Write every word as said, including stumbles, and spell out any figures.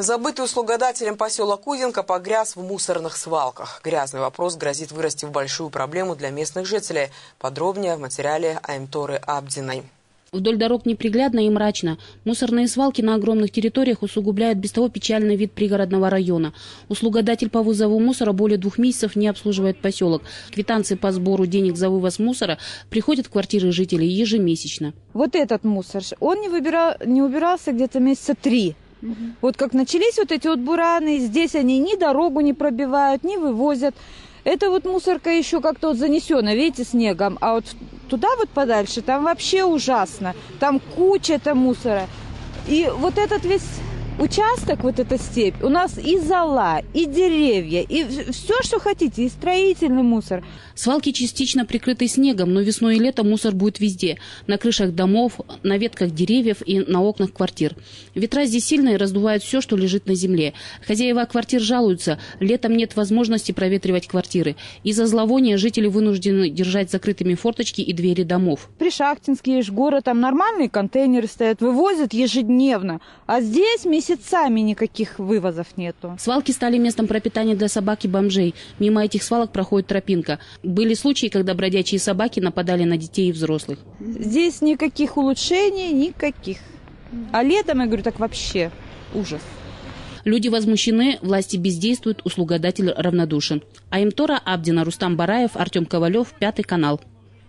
Забытый услугодателем поселок Удинка погряз в мусорных свалках. Грязный вопрос грозит вырасти в большую проблему для местных жителей. Подробнее в материале Аймторы Абдиной. Вдоль дорог неприглядно и мрачно. Мусорные свалки на огромных территориях усугубляют без того печальный вид пригородного района. Услугодатель по вызову мусора более двух месяцев не обслуживает поселок. Квитанции по сбору денег за вывоз мусора приходят в квартиры жителей ежемесячно. Вот этот мусор, он не, выбирал, не убирался где-то месяца три. Угу. Вот как начались вот эти вот бураны, здесь они ни дорогу не пробивают, не вывозят. Это вот мусорка еще как-то вот занесена, видите, снегом. А вот туда вот подальше, там вообще ужасно. Там куча-то мусора. И вот этот весь участок, вот эта степь, у нас и зола, и деревья, и все, что хотите, и строительный мусор. Свалки частично прикрыты снегом, но весной и летом мусор будет везде. На крышах домов, на ветках деревьев и на окнах квартир. Ветра здесь сильные, раздувают все, что лежит на земле. Хозяева квартир жалуются, летом нет возможности проветривать квартиры. Из-за зловония жители вынуждены держать закрытыми форточки и двери домов. Пришахтинский, Ижгород, там нормальные контейнеры стоят, вывозят ежедневно. А здесь месяцами никаких вывозов нету. Свалки стали местом пропитания для собак и бомжей. Мимо этих свалок проходит тропинка. Были случаи, когда бродячие собаки нападали на детей и взрослых. Здесь никаких улучшений, никаких. А летом, я говорю, так вообще ужас. Люди возмущены, власти бездействуют, услугодатель равнодушен. Аймтора Абдина, Рустам Бараев, Артем Ковалев, Пятый канал.